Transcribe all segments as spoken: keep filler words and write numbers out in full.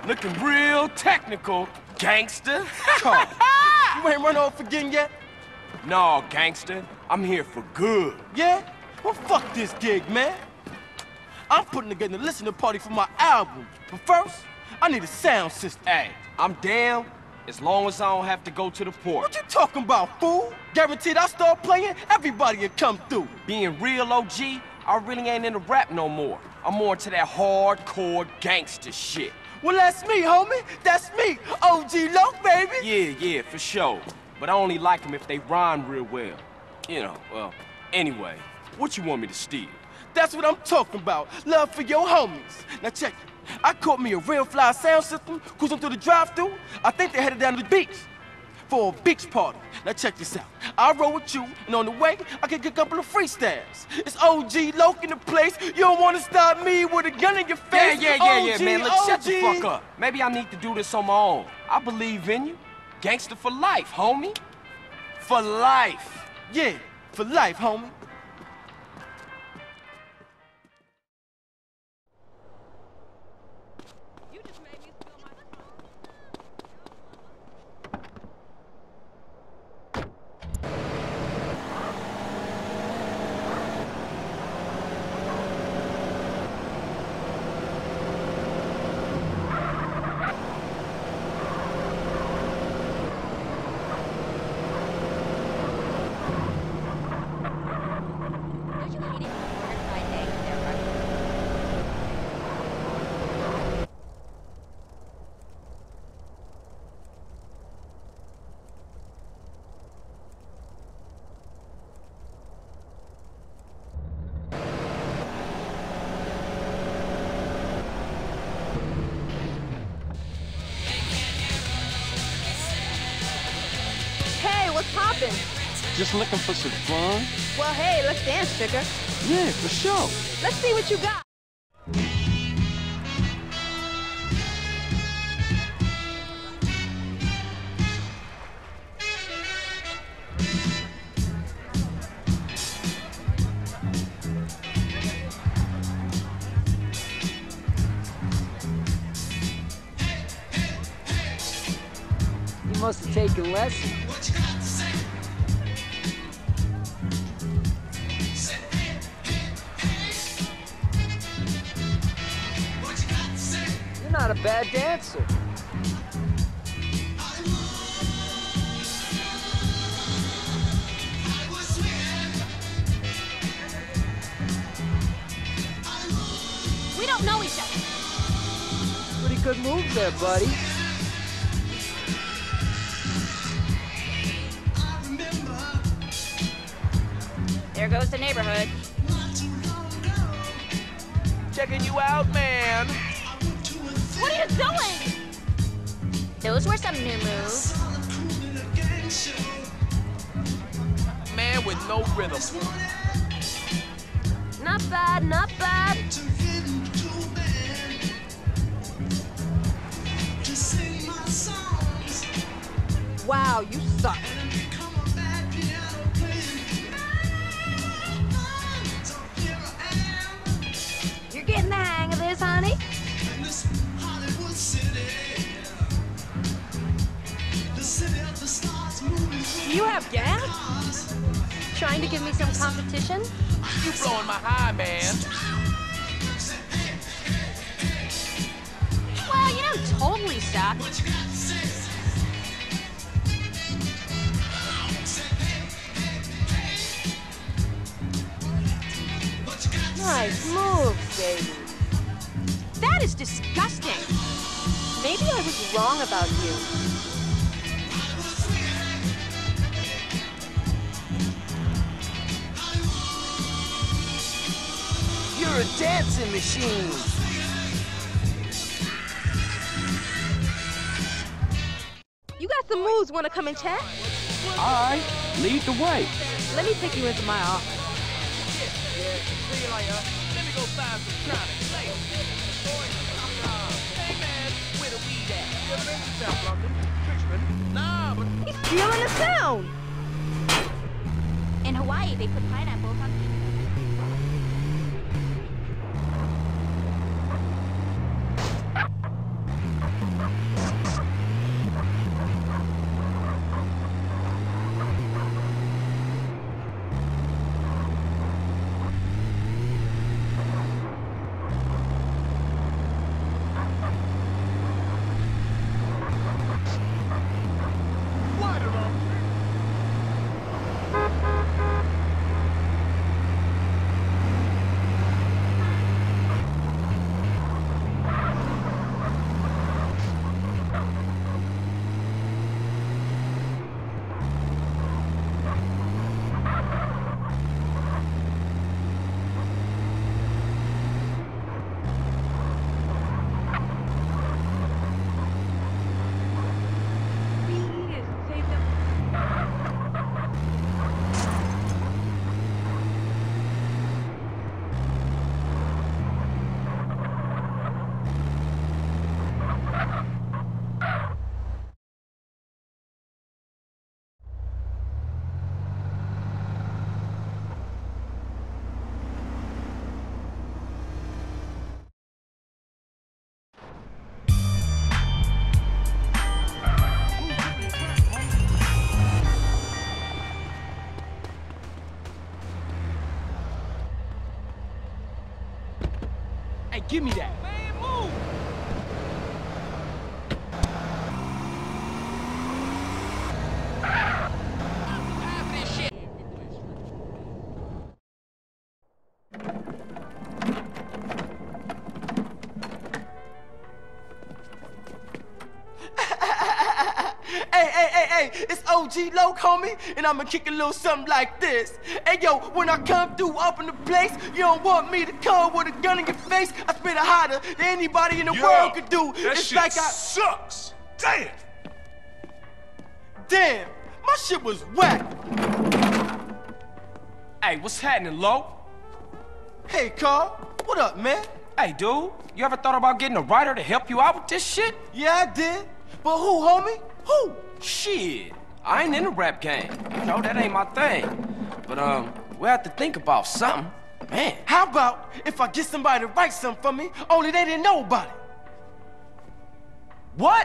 Looking real technical, gangster. Carl, you ain't run off again yet? No, gangster. I'm here for good. Yeah? Well, fuck this gig, man. I'm putting together a listening party for my album. But first, I need a sound system. Hey, I'm down as long as I don't have to go to the port. What you talking about, fool? Guaranteed I start playing, everybody will come through. Being real O G, I really ain't into rap no more. I'm more into that hardcore gangster shit. Well, that's me, homie. That's me, O G Loc, baby. Yeah, yeah, for sure. But I only like them if they rhyme real well. You know, well, anyway, what you want me to steal? That's what I'm talking about. Love for your homies. Now check it. I caught me a real fly sound system, cruising through the drive-thru. I think they headed down to the beach for a beach party. Now check this out. I'll roll with you, and on the way, I can get a couple of freestyles. It's O G Loc in the place. You don't want to stop me with a gun in your face. Yeah, yeah, yeah, yeah, O G, man. Let's shut the O G. fuck up. Maybe I need to do this on my own. I believe in you. Gangster for life, homie. For life. Yeah, for life, homie. What's poppin'? Just looking for some fun. Well, hey, let's dance, sugar. Yeah, for sure. Let's see what you got. You must have taken lessons. You're not a bad dancer. We don't know each other. Pretty good moves there, buddy. There goes the neighborhood. Checking you out, man. What are you doing? Those were some new moves. Man with no rhythm. Not bad, not bad. Wow, you suck. You're getting the hang of this, honey. Do you have gas? Trying to give me some competition? You blowing my high, man. Well, you don't totally suck. Nice moves, baby. That is disgusting. Maybe I was wrong about you. You're a dancing machine. You got some moves. Want to come and chat? All right, lead the way. Let me take you into my office. See you later. Let me go find some tonic. Hey, man, where the weed at? You ever been to South London? Richmond? Nah, but... He's stealing the sound. In Hawaii, they put pineapples on pizza. Give me that. Man, move! Hey, hey, hey, hey, it's O G Loc, homie, and I'ma kick a little something like this. Hey, yo, when I come through up in the place, you don't want me to come with a gun in your face. I spit it hotter than anybody in the Yo, world could do. That It's shit like I... sucks. Damn. Damn, my shit was whack. Hey, what's happening, Lo? Hey, Carl, what up, man? Hey, dude, you ever thought about getting a writer to help you out with this shit? Yeah, I did. But who, homie? Who? Shit, I ain't in the rap game. You know, that ain't my thing. But, um, we have to think about something. Man. How about if I get somebody to write something for me, only they didn't know about it? What?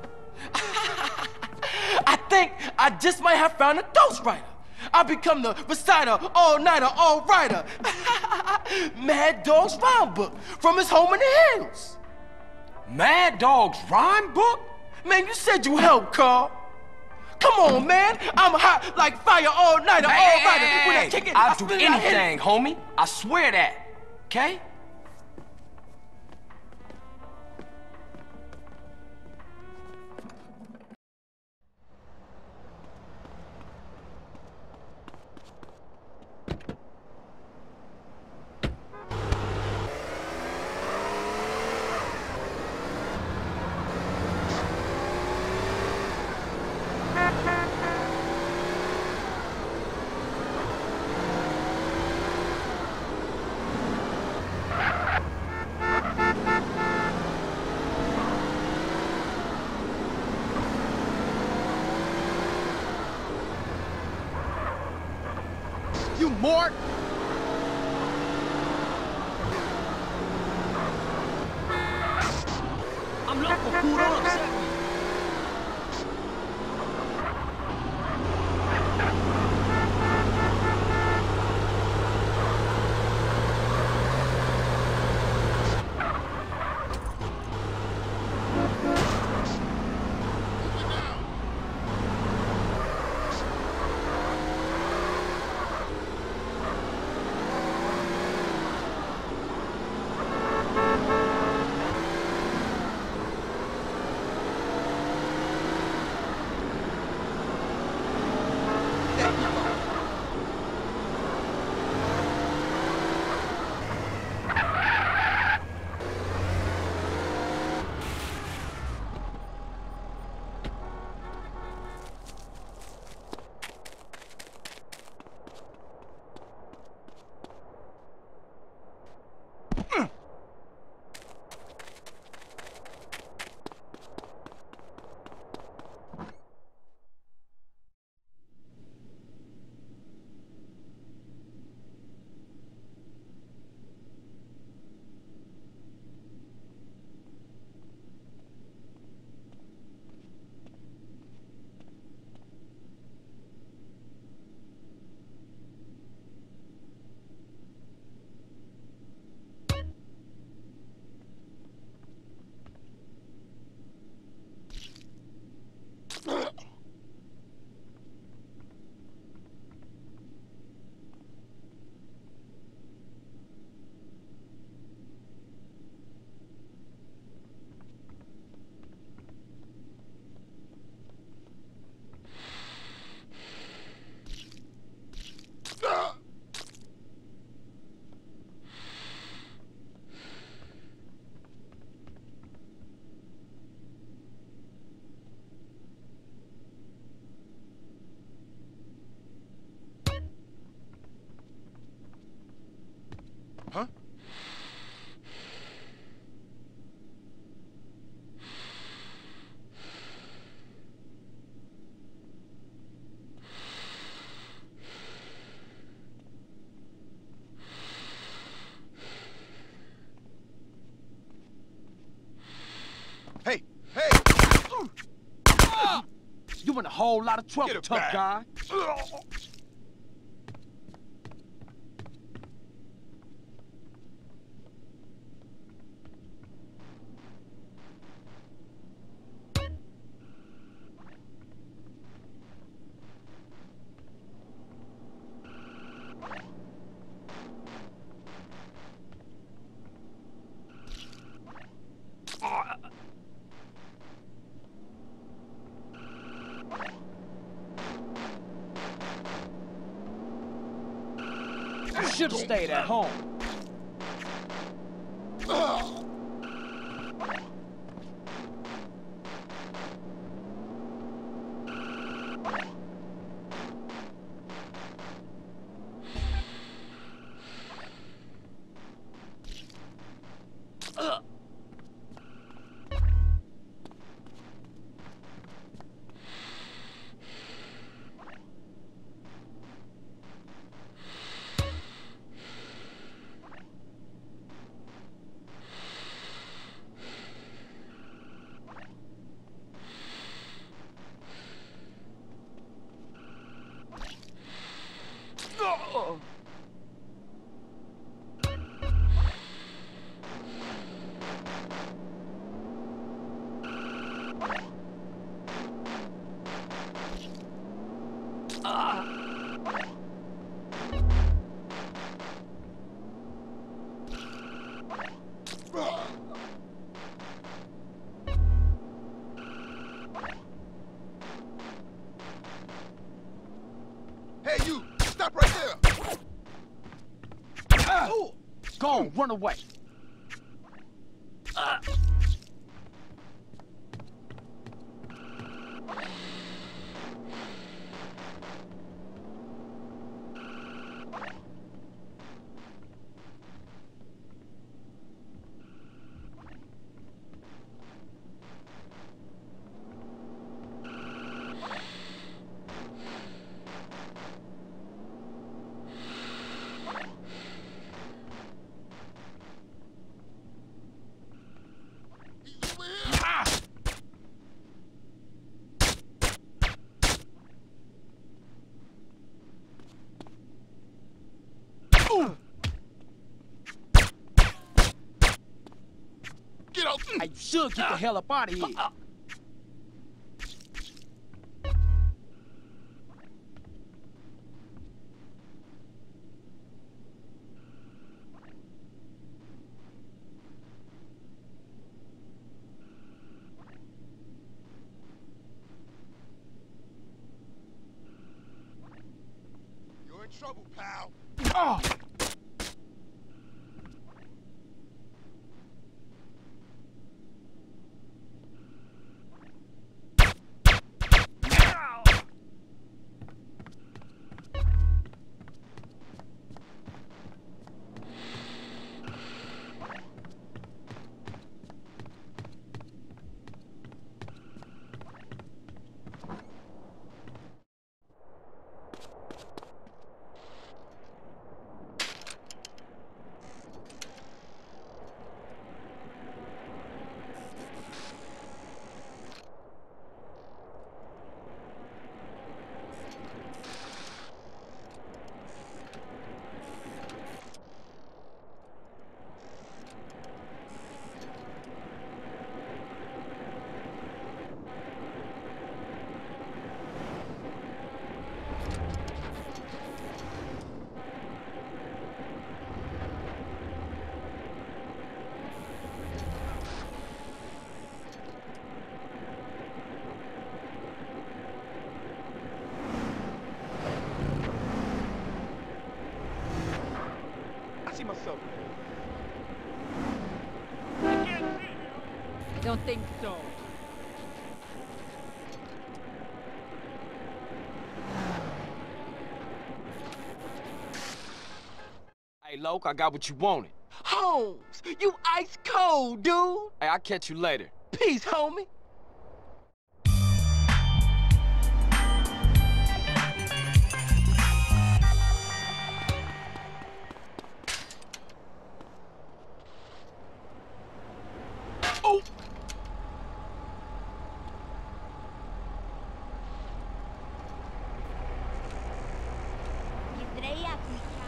I think I just might have found a ghostwriter. I become the reciter, all-nighter, all-writer. Mad Dog's rhyme book from his home in the hills. Mad Dog's rhyme book? Man, you said you helped, Carl. Come on, man. I'm hot like fire, all-nighter, Hey, all-writer. hey, When I hey, kick it, I'll I do spit it, I hit it. anything, homie. I swear that. Okay? You mort. I'm local, fool. Don't upset me. Huh? Hey, hey! You in a whole lot of trouble, Get it tough back. guy. You should've stayed at home. Hey, you! Stop right there! Ah. Go on, run away. Ah. Get out! I should get the hell up out of here. You're in trouble, pal. Oh. I see myself. I don't think so. Hey, Loke, I got what you wanted. Holmes, you ice cold, dude. Hey, I'll catch you later. Peace, homie. Oh! Єврея